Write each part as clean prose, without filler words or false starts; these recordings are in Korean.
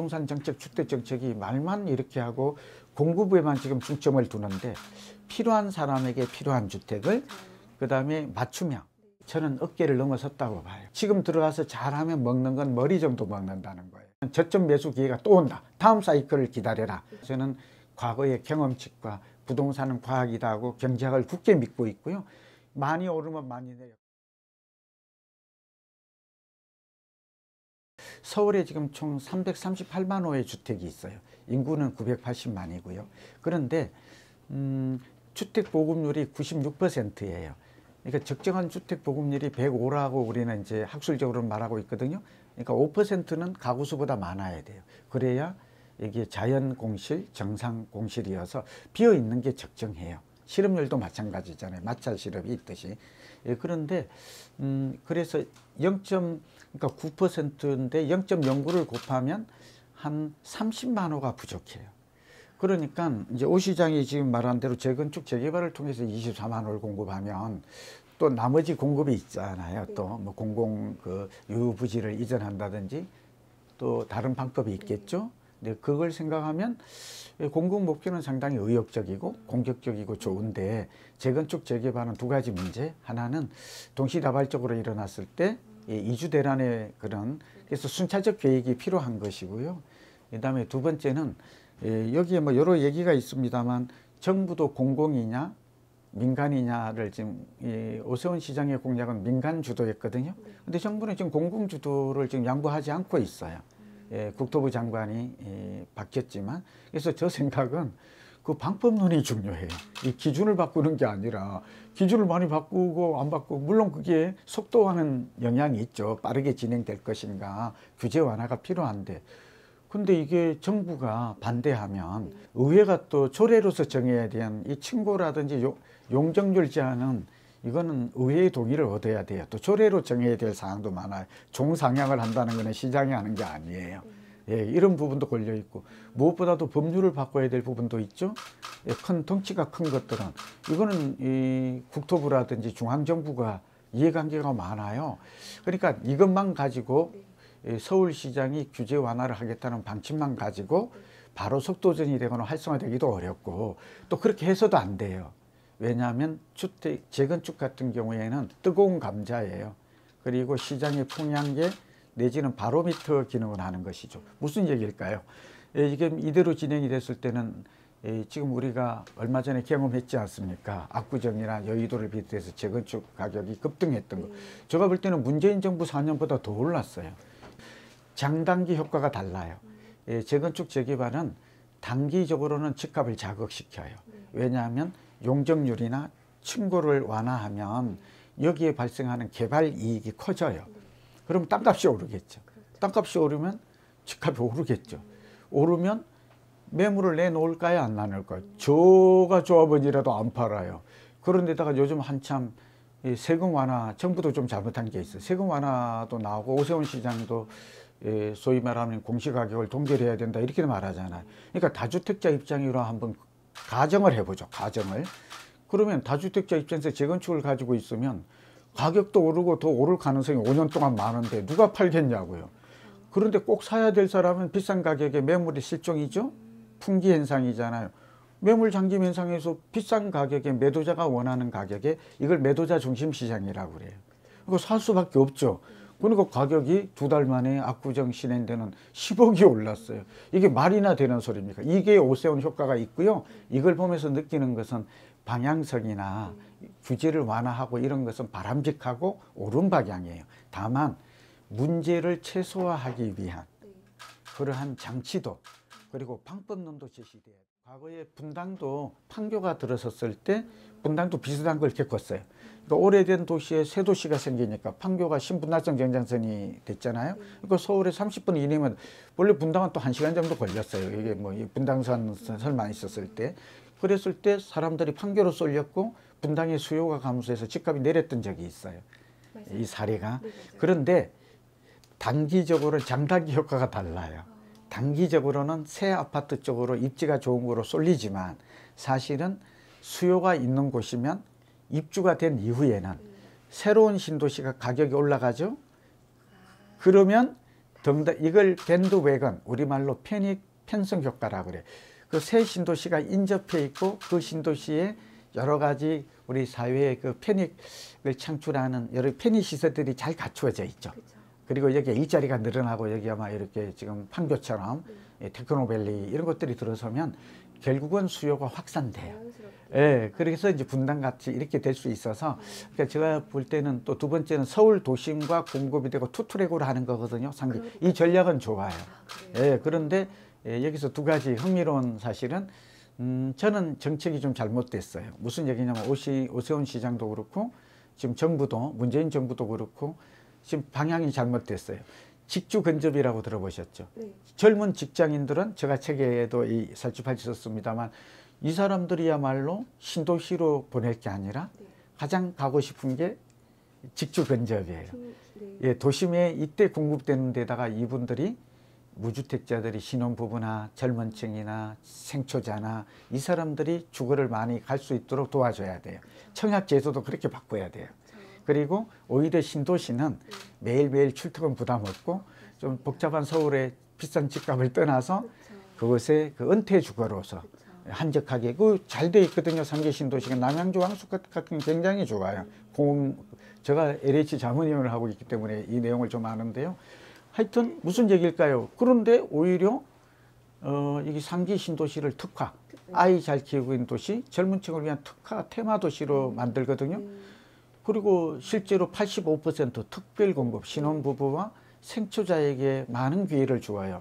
부동산 정책, 주택 정책이 말만 이렇게 하고 공급에만 지금 중점을 두는데 필요한 사람에게 필요한 주택을 그다음에 맞춤형. 저는 어깨를 넘어섰다고 봐요. 지금 들어가서 잘하면 먹는 건 머리 정도 먹는다는 거예요. 저점 매수 기회가 또 온다. 다음 사이클을 기다려라. 저는 과거의 경험칙과 부동산은 과학이다 하고 경제학을 굳게 믿고 있고요. 많이 오르면 많이 내려. 서울에 지금 총 338만 호의 주택이 있어요. 인구는 980만이고요. 그런데 주택 보급률이 96%예요. 그러니까 적정한 주택 보급률이 105라고 우리는 이제 학술적으로 말하고 있거든요. 그러니까 5%는 가구 수보다 많아야 돼요. 그래야 이게 자연 공실, 정상 공실이어서 비어 있는 게 적정해요. 실업률도 마찬가지잖아요. 마찰 실업이 있듯이. 예, 그런데 그래서 9%인데 0.09를 곱하면 한 30만 호가 부족해요. 그러니까 이제 오 시장이 지금 말한 대로 재건축 재개발을 통해서 24만 호를 공급하면 또 나머지 공급이 있잖아요. 또 뭐 공공 그 유부지를 이전한다든지 또 다른 방법이 있겠죠. 근데 그걸 생각하면 공급 목표는 상당히 의욕적이고 공격적이고 좋은데 재건축 재개발은 두 가지 문제. 하나는 동시다발적으로 일어났을 때 이주 대란의 그런 그래서 순차적 계획이 필요한 것이고요. 그다음에 두 번째는 여기에 뭐 여러 얘기가 있습니다만 정부도 공공이냐 민간이냐를 지금 오세훈 시장의 공약은 민간 주도였거든요. 근데 정부는 지금 공공 주도를 지금 양보하지 않고 있어요. 국토부 장관이 바뀌었지만 그래서 저 생각은 그 방법론이 중요해요. 이 기준을 바꾸는 게 아니라 기준을 많이 바꾸고 안 바꾸고 물론 그게 속도화는 영향이 있죠. 빠르게 진행될 것인가 규제 완화가 필요한데 근데 이게 정부가 반대하면 의회가 또 조례로서 정해야 되는 이 층고라든지 용적률 제한은 이거는 의회의 동의를 얻어야 돼요. 또 조례로 정해야 될 사항도 많아요. 종상향을 한다는 것은 시장이 하는 게 아니에요. 예, 이런 부분도 걸려 있고 무엇보다도 법률을 바꿔야 될 부분도 있죠. 예, 큰 덩치가 큰 것들은 이거는 이 국토부라든지 중앙정부가 이해관계가 많아요. 그러니까 이것만 가지고 서울시장이 규제 완화를 하겠다는 방침만 가지고 바로 속도전이 되거나 활성화되기도 어렵고 또 그렇게 해서도 안 돼요. 왜냐하면 재건축 같은 경우에는 뜨거운 감자예요. 그리고 시장의 풍향계 내지는 바로미터 기능을 하는 것이죠. 무슨 얘기일까요? 이게 이대로 진행이 됐을 때는 지금 우리가 얼마 전에 경험했지 않습니까? 압구정이나 여의도를 비롯해서 재건축 가격이 급등했던 거. 제가 볼 때는 문재인 정부 4년보다 더 올랐어요. 장단기 효과가 달라요. 재건축 재개발은 단기적으로는 집값을 자극시켜요. 왜냐하면 용적률이나 층고를 완화하면 여기에 발생하는 개발 이익이 커져요. 그럼 땅값이 오르겠죠. 땅값이 오르면 집값이 오르겠죠. 오르면 매물을 내놓을까요? 안 내놓을까요? 저가 조합원이라도 안 팔아요. 그런데다가 요즘 한참 세금 완화, 정부도 좀 잘못한 게 있어요. 세금 완화도 나오고 오세훈 시장도 소위 말하면 공시가격을 동결해야 된다 이렇게 말하잖아요. 그러니까 다주택자 입장으로 한번 가정을 해보죠. 가정을. 그러면 다주택자 입장에서 재건축을 가지고 있으면 가격도 오르고 더 오를 가능성이 5년 동안 많은데 누가 팔겠냐고요. 그런데 꼭 사야 될 사람은 비싼 가격에 매물이 실종이죠. 풍기 현상이잖아요. 매물 잠김 현상에서 비싼 가격에 매도자가 원하는 가격에 이걸 매도자 중심 시장이라고 그래요. 이거 살 수밖에 없죠. 그러니까 가격이 두 달 만에 압구정 신행대는 10억이 올랐어요. 이게 말이나 되는 소리입니까? 이게 오세훈 효과가 있고요. 이걸 보면서 느끼는 것은 방향성이나 규제를 완화하고 이런 것은 바람직하고 옳은 방향이에요. 다만 문제를 최소화하기 위한 그러한 장치도 그리고 방법론도 제시돼요. 과거에 분당도 판교가 들어섰을 때 분당도 비슷한 걸 겪었어요. 그러니까 오래된 도시에 새 도시가 생기니까 판교가 신분당선 연장선이 됐잖아요. 그러니까 서울에 30분 이내면 원래 분당은 또 1시간 정도 걸렸어요. 이게 뭐 분당선만 있었을 때. 그랬을 때 사람들이 판교로 쏠렸고 분당의 수요가 감소해서 집값이 내렸던 적이 있어요. 맞아요. 이 사례가. 네, 그런데 단기적으로 장단기 효과가 달라요. 단기적으로는 새 아파트 쪽으로 입지가 좋은 거로 쏠리지만 사실은 수요가 있는 곳이면 입주가 된 이후에는 새로운 신도시가 가격이 올라가죠. 그러면 이걸 밴드웨건, 우리말로 편성 효과라고 그래. 그 새 신도시가 인접해 있고 그 신도시에 여러 가지 우리 사회의 그 편익을 창출하는 여러 편의 시설들이 잘 갖추어져 있죠. 그쵸. 그리고 여기 일자리가 늘어나고 여기 아마 이렇게 지금 판교처럼 테크노밸리 이런 것들이 들어서면 결국은 수요가 확산돼요. 예, 그래서 이제 분당같이 이렇게 될 수 있어서 그러니까 제가 볼 때는 또 두 번째는 서울 도심과 공급이 되고 투트랙으로 하는 거거든요. 상기 이 전략은 좋아요. 예, 그런데 여기서 두 가지 흥미로운 사실은 저는 정책이 좀 잘못됐어요. 무슨 얘기냐면 오세훈 시장도 그렇고 지금 정부도 문재인 정부도 그렇고 지금 방향이 잘못됐어요. 직주 근접이라고 들어보셨죠? 네. 젊은 직장인들은 제가 책에도 이 살찌팔찌 썼습니다만 이 사람들이야말로 신도시로 보낼 게 아니라 가장 가고 싶은 게 직주 근접이에요. 예, 도심에 이때 공급되는 데다가 이분들이 무주택자들이 신혼부부나 젊은 층이나 생초자나 이 사람들이 주거를 많이 갈 수 있도록 도와줘야 돼요. 청약제도도 그렇게 바꿔야 돼요. 그리고 오히려 신도시는 매일매일 출퇴근 부담 없고 좀 복잡한 서울의 비싼 집값을 떠나서 그것에 그 은퇴 주거로서 한적하게 그 잘 돼 있거든요. 3개 신도시가 남양주 왕숙 같은 굉장히 좋아요. 제가 LH 자문위원을 하고 있기 때문에 이 내용을 좀 아는데요. 하여튼 무슨 얘기일까요? 그런데 오히려 이게 3기 신도시를 특화, 아이 잘 키우고 있는 도시, 젊은 층을 위한 특화 테마 도시로 만들거든요. 그리고 실제로 85% 특별 공급, 신혼부부와 생초자에게 많은 기회를 주어요.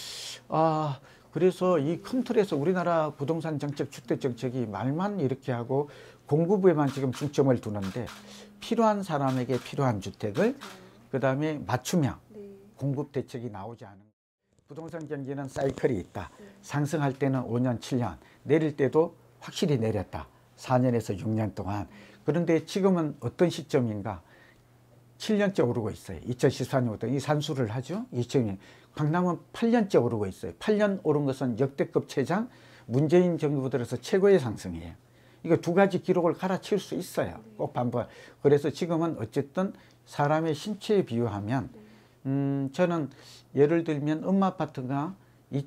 그래서 이 큰 틀에서 우리나라 부동산 정책, 주택 정책이 말만 이렇게 하고 공급에만 지금 중점을 두는데 필요한 사람에게 필요한 주택을 그 다음에 맞춤형 공급 대책이 나오지 않은 부동산 경기는 사이클이 있다. 상승할 때는 5년, 7년, 내릴 때도 확실히 내렸다. 4년에서 6년 동안. 그런데 지금은 어떤 시점인가? 7년째 오르고 있어요. 2014년부터 이 산수를 하죠. 2000년. 강남은 8년째 오르고 있어요. 8년 오른 것은 역대급 최장, 문재인 정부 들어서 최고의 상승이에요. 이거 두 가지 기록을 갈아치울 수 있어요. 꼭 반복. 그래서 지금은 어쨌든 사람의 신체에 비유하면 저는 예를 들면 음마아파트가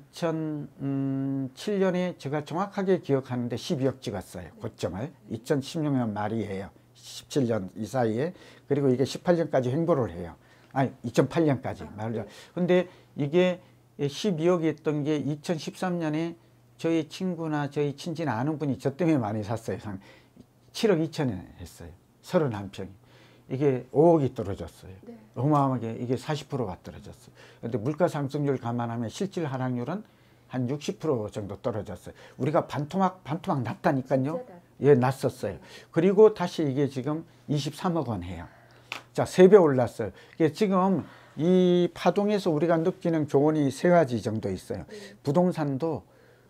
2007년에 제가 정확하게 기억하는데 12억 찍었어요. 고점을. 2016년 말이에요. 17년 이 사이에. 그리고 이게 18년까지 횡보를 해요. 아니 2008년까지 말이죠. 근데 이게 12억이 했던 게 2013년에 저희 친구나 저희 친지나 아는 분이 저 때문에 많이 샀어요. 7억 2천에 했어요. 31평이. 이게 5억이 떨어졌어요. 네. 어마어마하게 이게 40%가 떨어졌어요. 근데 물가 상승률 감안하면 실질 하락률은 한 60% 정도 떨어졌어요. 우리가 반토막 났다니까요. 예, 났었어요. 그리고 다시 이게 지금 23억 원 해요. 자, 3배 올랐어요. 지금 이 파동에서 우리가 느끼는 교훈이 3가지 정도 있어요. 부동산도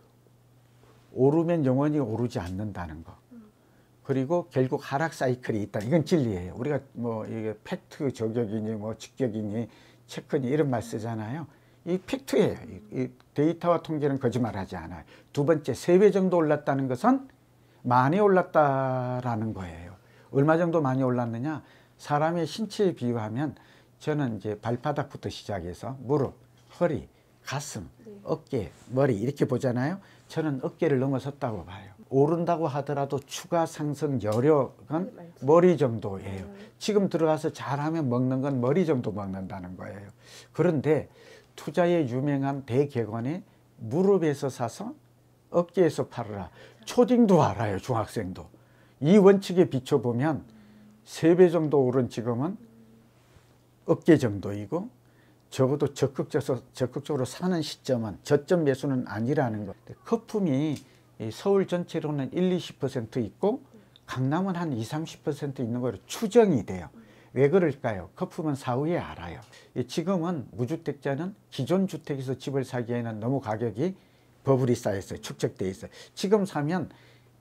오르면 영원히 오르지 않는다는 거. 그리고 결국 하락 사이클이 있다. 이건 진리예요. 우리가 뭐 이게 팩트 저격이니 뭐 직격이니 체크니 이런 말 쓰잖아요. 이 팩트예요. 이 데이터와 통계는 거짓말하지 않아요. 두 번째, 3배 정도 올랐다는 것은 많이 올랐다라는 거예요. 얼마 정도 많이 올랐느냐? 사람의 신체에 비유하면 저는 이제 발바닥부터 시작해서 무릎, 허리, 가슴, 어깨, 머리 이렇게 보잖아요. 저는 어깨를 넘어섰다고 봐요. 오른다고 하더라도 추가 상승 여력은 머리 정도예요. 지금 들어가서 잘하면 먹는 건 머리 정도 먹는다는 거예요. 그런데 투자에 유명한 대객원에 무릎에서 사서 어깨에서 팔으라. 초딩도 알아요. 중학생도. 이 원칙에 비춰보면 3배 정도 오른 지금은 어깨 정도이고 적어도 적극적으로 사는 시점은 저점 매수는 아니라는 것. 거품이 서울 전체로는 1-20% 있고 강남은 한 20-30% 있는 거로 추정이 돼요. 왜 그럴까요? 거품은 사후에 알아요. 지금은 무주택자는 기존 주택에서 집을 사기에는 너무 가격이 버블이 쌓였어요. 축적돼 있어요. 지금 사면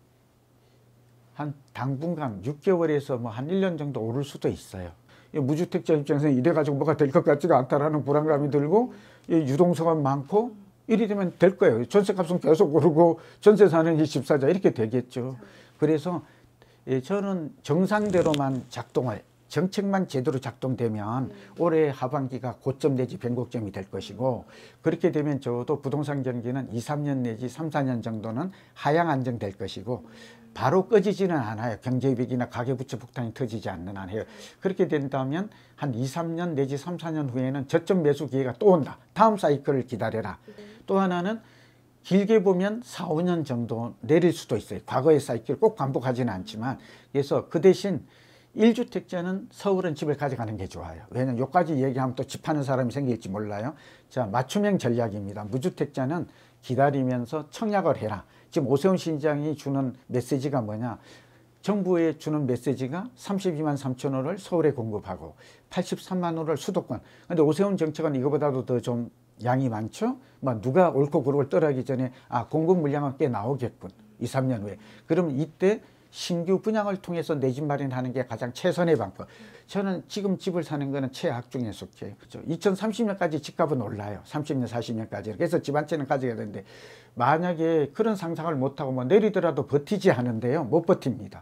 한 당분간 6개월에서 뭐 한 1년 정도 오를 수도 있어요. 무주택자 입장에서는 이래가지고 뭐가 될 것 같지가 않다라는 불안감이 들고 유동성은 많고 이리 되면 될 거예요. 전세값은 계속 오르고 전세 사는 이 집사자 이렇게 되겠죠. 그래서 저는 정상대로만 작동을 정책만 제대로 작동되면 올해 하반기가 고점 내지 변곡점이 될 것이고, 그렇게 되면 적어도 부동산 경기는 2, 3년 내지 3, 4년 정도는 하향 안정될 것이고, 바로 꺼지지는 않아요. 경제위기나 가계부채 폭탄이 터지지 않는 한 해요. 그렇게 된다면 한 2, 3년 내지 3, 4년 후에는 저점 매수 기회가 또 온다. 다음 사이클을 기다려라. 또 하나는 길게 보면 4, 5년 정도 내릴 수도 있어요. 과거의 사이클 꼭 반복하지는 않지만. 그래서 그 대신 1주택자는 서울은 집을 가져가는 게 좋아요. 왜냐하면 여기까지 얘기하면 또 집 파는 사람이 생길지 몰라요. 자, 맞춤형 전략입니다. 무주택자는 기다리면서 청약을 해라. 지금 오세훈 시장이 주는 메시지가 뭐냐. 정부에 주는 메시지가 32만 3천 호를 서울에 공급하고 83만 호를 수도권. 근데 오세훈 정책은 이거보다도 더 좀 양이 많죠. 뭐 누가 옳고 그르고 떠나기 전에 공급 물량은 꽤 나오겠군. 2, 3년 후에. 그러면 이때 신규 분양을 통해서 내 집 마련하는 게 가장 최선의 방법. 저는 지금 집을 사는 거는 최악 중에 속해요. 그렇죠? 2030년까지 집값은 올라요. 30년, 40년까지. 그래서 집 한 채는 가져야 되는데, 만약에 그런 상상을 못하고 뭐 내리더라도 버티지 않은데요. 못 버팁니다.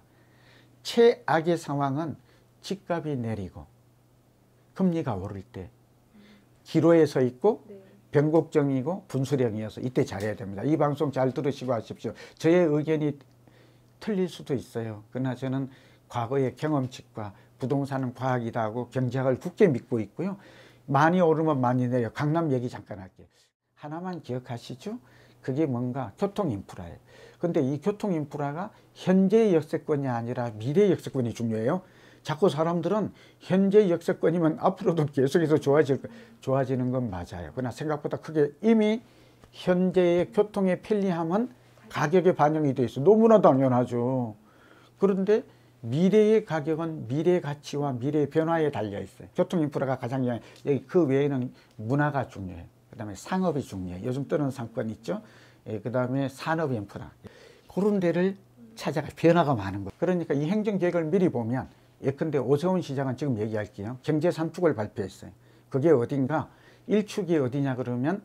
최악의 상황은 집값이 내리고 금리가 오를 때 기로에 서 있고 변곡점이고 분수령이어서 이때 잘해야 됩니다. 이 방송 잘 들으시고 하십시오. 저의 의견이 틀릴 수도 있어요. 그러나 저는 과거의 경험칙과 부동산은 과학이다 하고 경제학을 굳게 믿고 있고요. 많이 오르면 많이 내려. 강남 얘기 잠깐 할게요. 하나만 기억하시죠? 그게 뭔가 교통 인프라예요. 근데 이 교통 인프라가 현재의 역세권이 아니라 미래의 역세권이 중요해요. 자꾸 사람들은 현재 역세권이면 앞으로도 계속해서 좋아지는 건 맞아요. 그러나 생각보다 크게 이미 현재의 교통의 편리함은 가격에 반영이 돼 있어. 너무나 당연하죠. 그런데 미래의 가격은 미래의 가치와 미래의 변화에 달려 있어요. 교통 인프라가 가장 중요해요. 그 외에는 문화가 중요해요. 그 다음에 상업이 중요해요. 요즘 뜨는 상권 있죠. 그 다음에 산업 인프라. 그런 데를 찾아가 변화가 많은 거예요. 그러니까 이 행정계획을 미리 보면, 예컨대 오세훈 시장은 지금 얘기할게요. 경제 3축을 발표했어요. 그게 어딘가 1축이 어디냐 그러면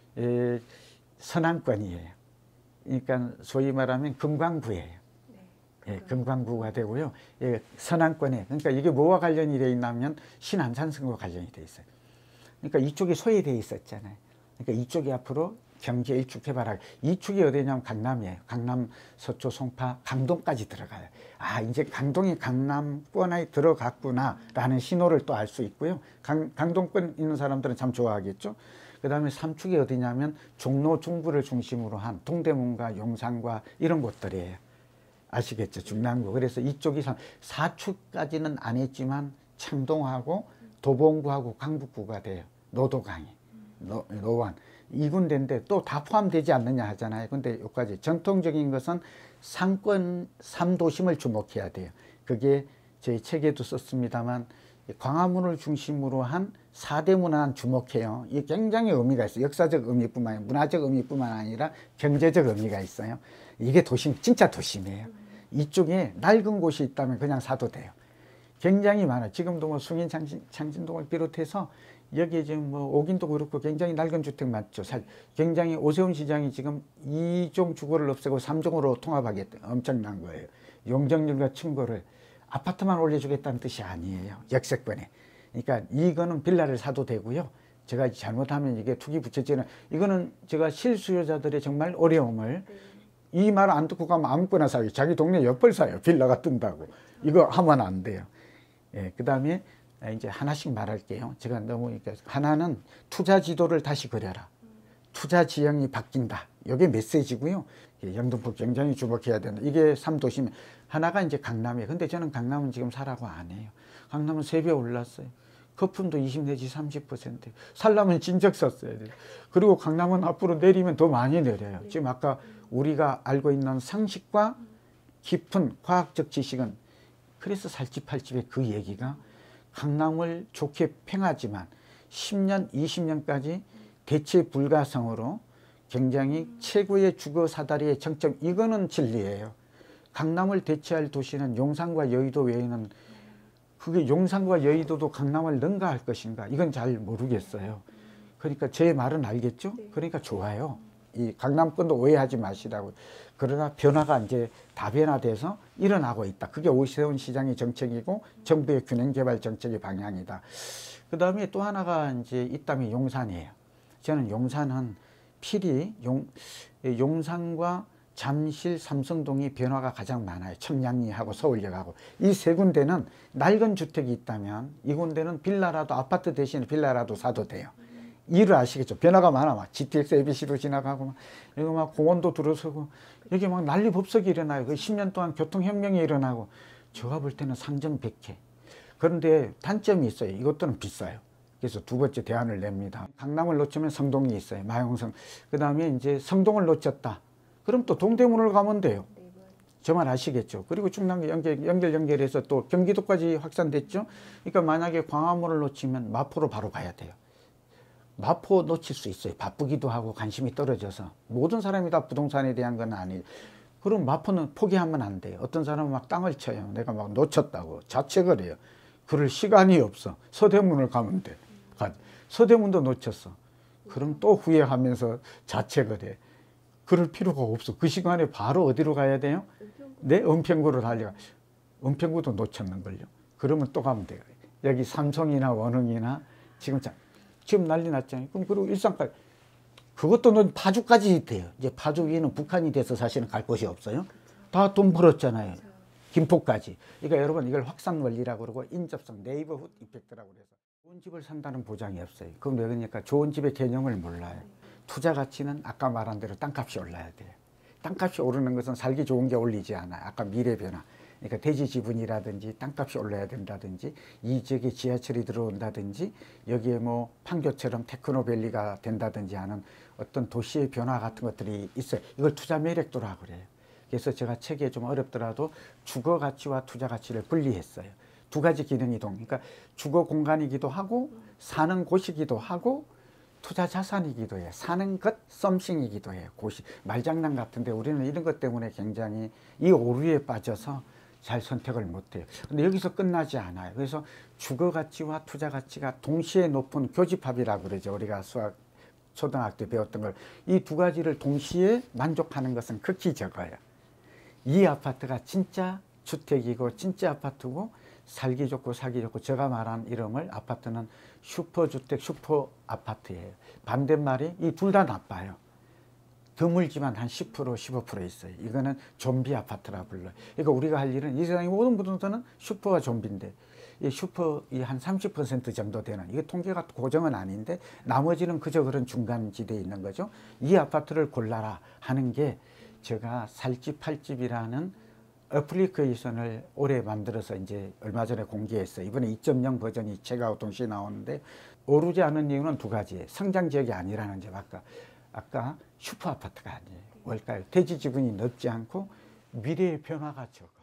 서남권이에요. 그러니까 소위 말하면 금강구예요. 예, 금강구가 되고요. 예, 서남권에. 그러니까 이게 뭐와 관련이 되어 있냐면 신안산성과 관련이 되어 있어요. 그러니까 이쪽이 소외되어 있었잖아요. 그러니까 이쪽이 앞으로 경제 1축 개발하기. 2축이 어디냐면 강남이에요. 강남, 서초, 송파, 강동까지 들어가요. 이제 강동이 강남권에 들어갔구나라는 신호를 또 알 수 있고요. 강동권 있는 사람들은 참 좋아하겠죠. 그 다음에 3축이 어디냐면 종로, 중부를 중심으로 한 동대문과 용산과 이런 곳들이에요. 아시겠죠? 중랑구. 그래서 이쪽이 4축까지는 안 했지만 창동하고 도봉구하고 강북구가 돼요. 노도강이. 노원. 이 군데인데 또 다 포함되지 않느냐 하잖아요. 근데 여기까지 전통적인 것은 상권 3도심을 주목해야 돼요. 그게 저희 책에도 썼습니다만 광화문을 중심으로 한 4대 문화는 주목해요. 이게 굉장히 의미가 있어요. 역사적 의미뿐만 아니라 문화적 의미뿐만 아니라 경제적 의미가 있어요. 이게 도심, 진짜 도심이에요. 이쪽에 낡은 곳이 있다면 그냥 사도 돼요. 굉장히 많아요. 지금도 뭐 숭인 창진동을 비롯해서 여기에 지금 뭐 옥인도 그렇고 굉장히 낡은 주택 많죠. 굉장히 오세훈 시장이 지금 2종 주거를 없애고 3종으로 통합하겠다. 엄청난 거예요. 용적률과 층고를 아파트만 올려주겠다는 뜻이 아니에요. 역세권에. 그러니까 이거는 빌라를 사도 되고요. 제가 잘못하면 이게 투기 부채죄는, 이거는 제가 실수요자들의 정말 어려움을, 이 말 안 듣고 가면 아무거나 사요. 자기 동네 옆을 사요. 빌라가 뜬다고. 이거 하면 안 돼요. 예, 그 다음에 이제 하나씩 말할게요. 제가 너무, 하나는 투자 지도를 다시 그려라. 투자 지형이 바뀐다. 이게 메시지고요. 영등포 굉장히 주목해야 된다. 이게 3도시면. 하나가 이제 강남이에요. 근데 저는 강남은 지금 사라고 안 해요. 강남은 3배 올랐어요. 거품도 20 내지 30%. 살려면 진작 샀어야 돼요. 그리고 강남은 앞으로 내리면 더 많이 내려요. 지금 아까 우리가 알고 있는 상식과 깊은 과학적 지식은, 그래서 살집 팔집의 그 얘기가 강남을 좋게 평하지만 10년, 20년까지 대체 불가성으로 굉장히 최고의 주거 사다리의 정점, 이거는 진리예요. 강남을 대체할 도시는 용산과 여의도 외에는, 그게 용산과 여의도도 강남을 능가할 것인가, 이건 잘 모르겠어요. 그러니까 제 말은 알겠죠? 그러니까 좋아요. 이 강남권도 오해하지 마시라고. 그러나 변화가 이제 다변화돼서 일어나고 있다. 그게 오세훈 시장의 정책이고 정부의 균형개발 정책의 방향이다. 그 다음에 또 하나가 이제 있다면 용산이에요. 저는 용산은 필히 용산과 잠실, 삼성동이 변화가 가장 많아요. 청량리하고 서울역하고. 이 세 군데는 낡은 주택이 있다면 이 군데는 빌라라도 아파트 대신에 빌라라도 사도 돼요. 이를 아시겠죠? 변화가 많아. 막 GTX ABC로 지나가고 막 여기 막 공원도 들어서고 여기 막 난리법석이 일어나요. 그 10년 동안 교통혁명이 일어나고 제가 볼 때는 상점 100회. 그런데 단점이 있어요. 이것들은 비싸요. 그래서 두 번째 대안을 냅니다. 강남을 놓치면 성동이 있어요. 마용성. 그 다음에 이제 성동을 놓쳤다. 그럼 또 동대문을 가면 돼요. 저 말 아시겠죠? 그리고 중랑구 연결해서 또 경기도까지 확산됐죠? 그러니까 만약에 광화문을 놓치면 마포로 바로 가야 돼요. 마포 놓칠 수 있어요. 바쁘기도 하고 관심이 떨어져서. 모든 사람이 다 부동산에 대한 건 아니에요. 그럼 마포는 포기하면 안 돼요. 어떤 사람은 막 땅을 쳐요. 내가 막 놓쳤다고 자책을 해요. 그럴 시간이 없어. 서대문을 가면 돼. 서대문도 놓쳤어. 그럼 또 후회하면서 자책을 해. 그럴 필요가 없어. 그 시간에 바로 어디로 가야 돼요? 네, 은평구로 달려가. 은평구도 놓쳤는걸요. 그러면 또 가면 돼요. 여기 삼성이나 원흥이나 지금 난리 났잖아요. 그럼 그리고 일산까지. 그것도 파주까지 돼요. 이제 파주 위는 북한이 돼서 사실은 갈 곳이 없어요. 다 돈 벌었잖아요. 김포까지. 그러니까 여러분 이걸 확산 원리라고 그러고 인접성, 네이버훗 이펙트라고 그래서 좋은 집을 산다는 보장이 없어요. 그건 왜 그러니까 좋은 집의 개념을 몰라요. 투자 가치는 아까 말한 대로 땅값이 올라야 돼요. 땅값이 오르는 것은 살기 좋은 게 올리지 않아요. 아까 미래 변화. 그러니까 대지 지분이라든지 땅값이 올라야 된다든지 이 지역에 지하철이 들어온다든지 여기에 뭐 판교처럼 테크노밸리가 된다든지 하는 어떤 도시의 변화 같은 것들이 있어요. 이걸 투자 매력도라고 그래요. 그래서 제가 책에 좀 어렵더라도 주거 가치와 투자 가치를 분리했어요. 두 가지 기능이 그러니까 주거 공간이기도 하고 사는 곳이기도 하고 투자 자산이기도 해요. 사는 것 썸씽이기도 해요. 곳이 말장난 같은데 우리는 이런 것 때문에 굉장히 이 오류에 빠져서 잘 선택을 못해요. 근데 여기서 끝나지 않아요. 그래서 주거 가치와 투자 가치가 동시에 높은 교집합이라고 그러죠. 우리가 수학 초등학교 때 배웠던 걸. 이 두 가지를 동시에 만족하는 것은 극히 적어요. 이 아파트가 진짜 주택이고 진짜 아파트고 살기 좋고 사기 좋고 제가 말한 이름을 아파트는 슈퍼주택 슈퍼 아파트예요. 반대말이 이 둘 다 나빠요. 드물지만 한 10% 15% 있어요. 이거는 좀비 아파트라 불러요. 그러니까 우리가 할 일은 이 세상의 모든 부동산은 슈퍼와 좀비인데 이 슈퍼이 한 30% 정도 되는 이게 통계가 고정은 아닌데 나머지는 그저 그런 중간지대에 있는 거죠. 이 아파트를 골라라 하는 게 제가 살집 팔집이라는 어플리케이션을 올해 만들어서 이제 얼마 전에 공개했어요. 이번에 2.0 버전이 책하고 동시에 나오는데 오르지 않은 이유는 두 가지예요. 성장 지역이 아니라는 점. 아까 슈퍼 아파트가 아니에요. 뭘까요? 대지 지분이 넓지 않고 미래의 변화가 적어.